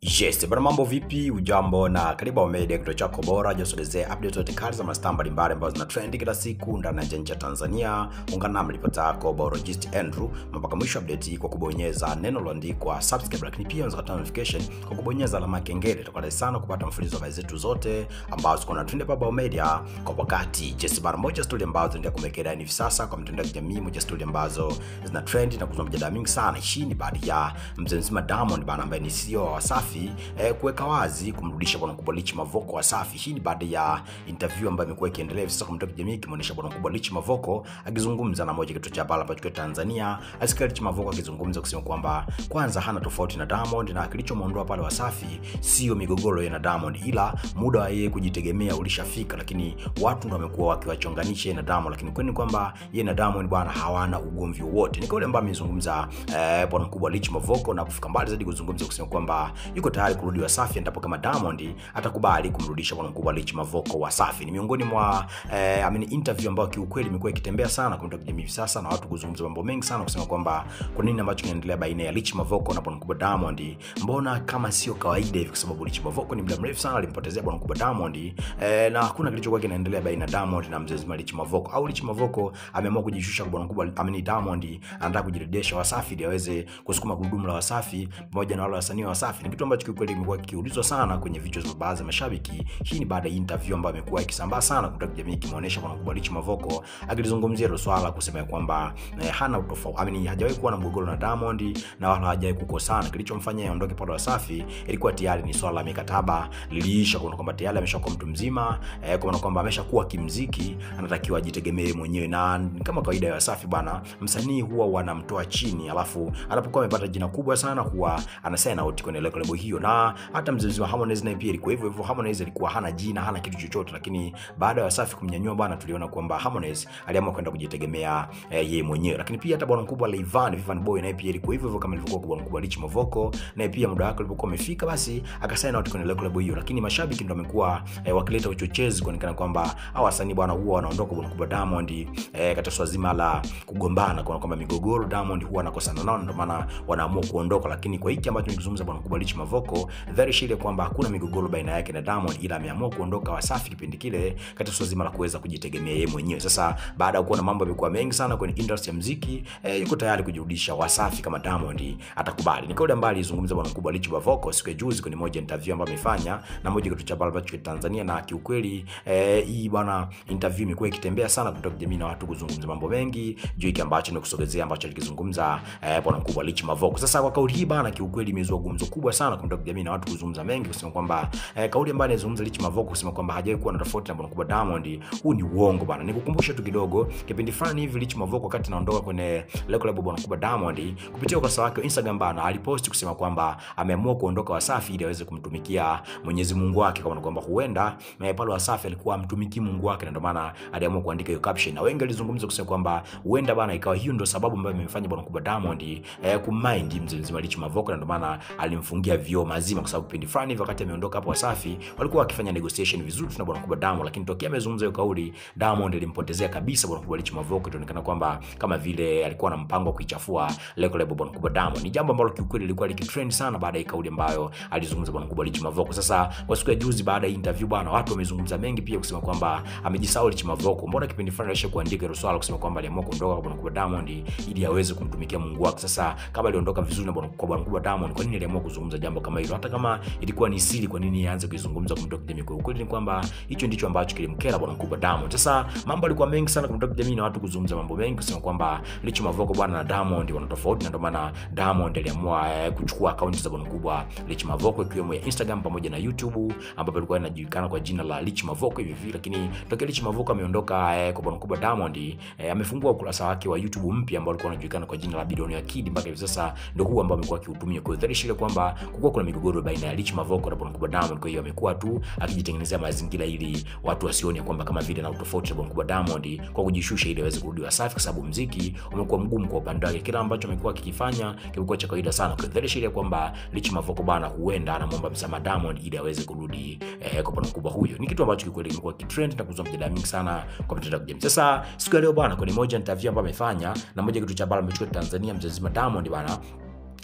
Yes, bwana mambo vipi? Ujambo na karibu wa media kituo chako bora josogezea update zote kali za mastaa mbalimbali ambazo zina trend kila siku ndani ya nchi ya Tanzania. Ungana nami ripota yako Borogist Andrew mpaka mwisho update hii kwa kubonyeza neno lililoandikwa subscribe, lakini pia unaweza kupata notification kwa kubonyeza alama ya kengele. Tutakwenda sana kupata mfululizo wa habari zetu zote ambazo ziko na trend hapa media kwa wakati. Yes, bwana moja story ambazo ndio kumekea hivi sasa kwa mtandao wa kijamii, moja story ambazo zina trend na kuzua mjadala mingi sana. Hii ni baada ya mzee mzima Diamond bana ambaye ni CEO wa Wasafi kuweka wazi kumrudisha bwana mkubwa Rich Mavoko Wasafi. Hii ni baada ya interview ambayo imekuwa ikiendelea sasa kwa mtandao wa kijamii kimeonyesha bwana mkubwa Rich Mavoko akizungumza na moja kituo cha habari hapa kwa Tanzania. Asikia Rich Mavoko akizungumza kusema kwamba kwanza hana tofauti na Diamond na kilichomuondoa pale Wasafi sio migogoro ya na Diamond, ila muda wa yeye kujitegemea ulishafika, lakini watu ndio wamekuwa wakiwachonganisha na Diamond, lakini kwani kwamba yeye na Diamond bwana hawana ugomvi wote. Ni kauli ambayo amezungumza bwana mkubwa Rich Mavoko na kufika mbali zaidi kuzungumza kusema kwamba yuko tayari kurudi Wasafi endapo kama Diamond atakubali kumrudisha bwana mkubwa Rich Mavoko Wasafi. Ni miongoni mwa interview ambayo kiukweli imekuwa ikitembea sana kwa mtandao hivi sasa na watu kuzungumza mambo mengi sana kusema kwamba kwa nini ambacho kinaendelea baina ya Rich Mavoko na bwana mkubwa Diamond mbona kama sio kawaida hivi, kwa sababu Rich Mavoko ni muda mrefu sana alimpotezea bwana mkubwa Diamond na hakuna kilichokuwa kinaendelea baina ya Diamond na mzee Rich Mavoko, au Rich Mavoko ameamua kujishusha kwa bwana mkubwa Diamond anataka kujirejesha Wasafi ili aweze kusukuma gurudumu la Wasafi pamoja na wale wasanii wa Wasafi. Ni kitu ambacho kiukweli kimekuwa kikiulizwa sana kwenye vichwa vya baadhi ya mashabiki. Hii ni baada ya interview ambayo imekuwa ikisambaa sana kwa jamii kimeonyesha bwana mkubwa Rich Mavoko akizungumzia hilo swala kusema kwamba hana utofauti, hajawahi kuwa na mgogoro na Diamond na wala hajawahi kukosana. Kilichomfanya aondoke pale Wasafi ilikuwa tayari ni swala la mikataba liliisha, kwa kwamba tayari ameshakuwa mtu mzima, kwa maana kwamba ameshakuwa kimuziki, anatakiwa ajitegemee mwenyewe. Na kama kawaida ya Wasafi bwana, msanii huwa wanamtoa chini, alafu anapokuwa amepata jina kubwa sana huwa anasign out kwenye lebo hiyo. Na hata mzee wa Harmonize naye pia ilikuwa hivyo. Harmonize alikuwa hana jina, hana kitu chochote, lakini baada ya Wasafi kumnyanyua bwana, tuliona kwamba Harmonize aliamua kwenda kujitegemea yeye mwenyewe. Lakini pia hata bwana mkubwa Vivian Boy naye pia ilikuwa hivyo kama ilivyokuwa kwa bwana mkubwa Rich Mavoko, naye pia muda wake ulipokuwa umefika basi akasign out kwenye lebo hiyo. Lakini mashabiki ndio wamekuwa wakileta uchochezi kuonekana kwamba hao wasanii bwana huwa wanaondoka bwana mkubwa Diamond katika swala zima la kugombana, kwa kwamba migogoro Diamond huwa anakosana nao ndio maana wanaamua kuondoka. Lakini kwa hiki ambacho nikizungumza bwana mkubwa Rich Mavoko very sure kwamba hakuna migogoro baina yake na Diamond, ila ameamua kuondoka Wasafi kipindi kile katika swala zima la kuweza kujitegemea yeye mwenyewe. Sasa baada ya kuona mambo yamekuwa mengi sana kwenye industry ya muziki, yuko tayari kujirudisha Wasafi kama Diamond atakubali. Ni kauli ambayo alizungumza bwana mkubwa Rich Mavoko siku ya juzi kwenye moja interview ambayo amefanya na moja kituo cha habari cha Tanzania. Na kiukweli hii bwana interview imekuwa ikitembea sana kutoka jamii na watu kuzungumza mambo mengi juu hiki ambacho nimekusogezea ambacho alikizungumza bwana mkubwa Rich Mavoko. Sasa kwa kauli hii bwana, kiukweli imezua gumzo kubwa sana kutoka jamii na watu kuzungumza mengi kusema kwamba kauli ambayo anazungumza Rich Mavoko kusema kwamba hajawahi kuwa na tofauti na bwana mkubwa Diamond, huu ni uongo bwana. Nikukumbusha tu kidogo, kipindi fulani hivi Rich Mavoko wakati anaondoka kwenye lebo bwana mkubwa Diamond, kupitia ukurasa wake wa Instagram bana alipost kusema kwamba ameamua kuondoka Wasafi ili aweze kumtumikia Mwenyezi Mungu wake, kama kwamba huenda pale Wasafi alikuwa amtumiki Mungu wake, na ndio maana aliamua kuandika hiyo caption. Na wengi walizungumza kusema kwamba huenda bana ikawa hiyo ndio sababu ambayo imemfanya bwana mkubwa Diamond kumind mzee Rich Mavoko, na ndio maana alimfungia vioo mazima, kwa sababu pindi fulani hivi wakati ameondoka hapo Wasafi walikuwa wakifanya negotiation vizuri na bwana mkubwa Diamond, lakini tokea amezungumza hiyo kauli Diamond alimpotezea kabisa bwana mkubwa Rich Mavoko. Inaonekana kwamba kama vile alikuwa na mpango wa kuichafua lebo bwana mkubwa Diamond. Ni jambo ambalo kiukweli lilikuwa likitrend sana baada ya kauli ambayo alizungumza bwana mkubwa Rich Mavoko. Sasa kwa siku ya juzi baada ya interview bwana, watu wamezungumza mengi pia kusema kwamba amejisahau Rich Mavoko. Mbona kipindi fulani alisha kuandika hilo swala kusema kwamba aliamua kuondoka kwa bwana mkubwa Diamond ili aweze kumtumikia Mungu wake. Sasa kama aliondoka vizuri na bwana mkubwa Diamond, kwa nini aliamua kuzungumza jambo kama hilo? Hata kama ilikuwa ni siri, kwa nini aanze kuzungumza kumtoka jamii? Kwa ukweli ni kwamba hicho ndicho ambacho kilimkera bwana mkubwa Diamond. Sasa mambo yalikuwa mengi sana kumtoka jamii na watu kuzungumza mambo mengi kusema kwamba Rich Mavoko bwana na Diamond wana tofauti, na ndio maana Diamond aliamua kuchukua akaunti za bwana mkubwa Rich Mavoko ikiwemo ya Instagram pamoja na YouTube ambapo ilikuwa inajulikana kwa jina la Rich Mavoko hivi hivi. Lakini tokea Rich Mavoko ameondoka kwa bwana mkubwa Diamond, amefungua ukurasa wake wa YouTube mpya ambao ulikuwa unajulikana kwa jina la Billionaire Kid. Mpaka hivi sasa ndio huo ambao amekuwa akiutumia. Kwa hiyo dhahiri kwamba kulikuwa kuna migogoro baina ya Rich Mavoko na bwana mkubwa Diamond, kwa hiyo amekuwa tu akijitengenezea mazingira ili watu wasione kwamba kama vile na utofauti na bwana mkubwa Diamond kwa kujishusha ili aweze kurudi Wasafi, kwa sababu muziki umekuwa mgumu kwa upande wake. Kila ambacho amekuwa akikifanya kimekuwa cha kawaida sana. Kwa dhahiri kwamba Rich Mavoko bana huenda anamwomba msamaha Diamond ili aweze kurudi kwa bwana mkubwa huyo. Ni kitu ambacho kikweli kimekuwa kitrend na kuzua mjadala mingi sana kwa mtandao wa kijamii. Sasa siku ya leo bana, kwenye moja interview ambayo amefanya na moja kitu cha habari amechukua Tanzania, mzee Diamond bana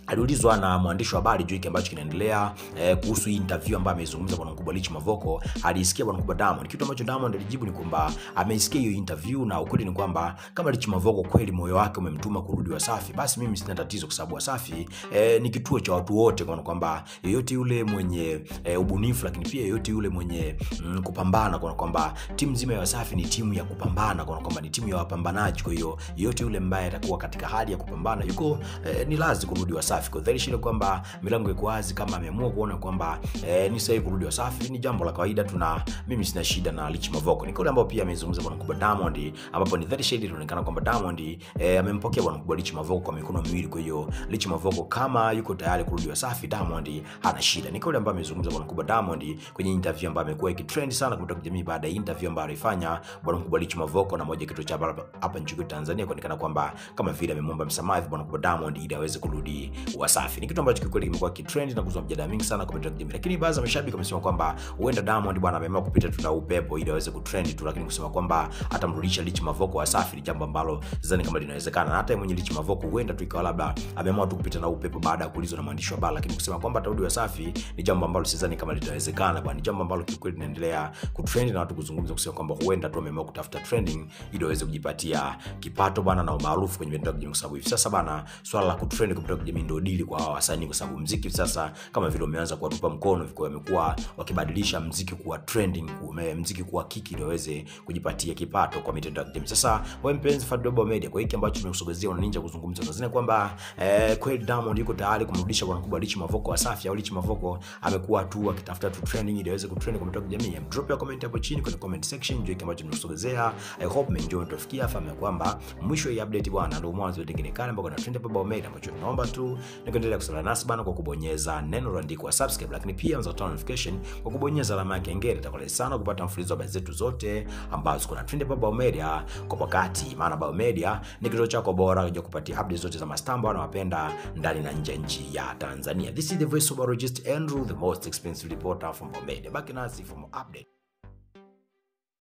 aliulizwa na mwandishi wa habari juu kile ambacho kinaendelea kuhusu interview ambayo amezungumza bwana mkubwa Rich Mavoko. Alisikia bwana mkubwa Diamond, kitu ambacho Diamond alijibu ni kwamba ameisikia hiyo interview, na ukweli ni kwamba kama Rich Mavoko kweli moyo wake umemtuma kurudi Wasafi, basi mimi sina tatizo, kwa sababu Wasafi ni kituo cha watu wote, kwa kwamba yeyote yule mwenye ubunifu, lakini pia yeyote yule mwenye kupambana, kwa kwamba timu nzima ya Wasafi ni timu ya kupambana, kwa kwamba ni timu ya wapambanaji. Kwa hiyo yeyote yule ambaye atakuwa katika hali ya kupambana yuko ni lazima kurudi Wasafi. Kwa dhahiri shile kwamba milango iko wazi, kama ameamua kuona kwamba ni sahihi kurudi Wasafi, ni jambo la kawaida. Mimi sina shida na Rich Mavoko. Ni kule ambao pia amezungumza bwana mkubwa Diamond, ambapo ni dhahiri shile inaonekana kwamba Diamond amempokea bwana mkubwa Rich Mavoko kwa mikono miwili. Kwa hiyo Rich Mavoko kama yuko tayari kurudi Wasafi, Diamond hana shida. Ni kule ambao amezungumza bwana mkubwa Diamond kwenye interview ambayo imekuwa ikitrend sana kutoka jamii baada ya interview ambayo alifanya bwana mkubwa Rich Mavoko na moja kituo cha hapa nchini Tanzania, kuonekana kwamba kama vile amemwomba msamaha bwana mkubwa Diamond ili aweze kurudi Wasafi. Ni kitu ambacho kikweli kimekuwa kitrend na kuzua mjadala mingi sana kwa jamii, lakini baadhi ya mashabiki wamesema kwamba huenda Diamond bwana ameamua kupita tu na upepo ili aweze kutrend tu, lakini kusema kwamba atamrudisha Rich Mavoko Wasafi ni jambo ambalo sidhani kama linawezekana. Na hata mwenye Rich Mavoko huenda tu ikawa labda ameamua tu kupita na upepo baada ya kuulizwa na mwandishi wa habari, lakini kusema kwamba atarudi Wasafi ni jambo ambalo sidhani kama litawezekana bwana. Ni jambo ambalo kikweli linaendelea kutrend na watu kuzungumza, kusema kwamba huenda tu ameamua kutafuta trending ili aweze kujipatia kipato bwana na umaarufu kwenye mitandao ya kijamii, kwa sababu hivi sasa bwana swala la kutrend kupitia jamii ndio deal kwa hawa wasanii, kwa sababu muziki sasa kama vile umeanza kuwatupa mkono, kwa wamekuwa wakibadilisha muziki kuwa trending, muziki kuwa kiki ili waweze kujipatia kipato kwa mitandao ya kijamii. Sasa wewe mpenzi wa Global Media, kwa hiki ambacho tumekusogezea una ninja kuzungumza Tanzania kwamba kweli Diamond yuko tayari kumrudisha bwana mkubwa Rich Mavoko Wasafi, au Rich Mavoko amekuwa tu akitafuta tu trending ili aweze kutrend kwa mitandao ya kijamii. Drop your comment hapo chini kwenye comment section juu hiki ambacho tumekusogezea. I hope umeenjoy, tufikia fahamu kwamba mwisho hii update bwana ndio mwanzo wa nyingine kale ambako na trend hapa Global Media, ambacho tunaomba tu ni kuendelea kusala nasi bana kwa kubonyeza neno lililoandikwa subscribe, lakini pia unaweza turn notification kwa kubonyeza alama ya kengele. Itakuwa sana kupata mfululizo wa habari zetu zote ambazo kuna trend hapa Global Media kwa wakati, maana Global Media ni kituo chako bora cha kupatia updates zote za mastambo wanawapenda ndani na nje nchi ya Tanzania. This is the voice of Barogist Andrew, the most expensive reporter from Global Media. Back nasi for more update.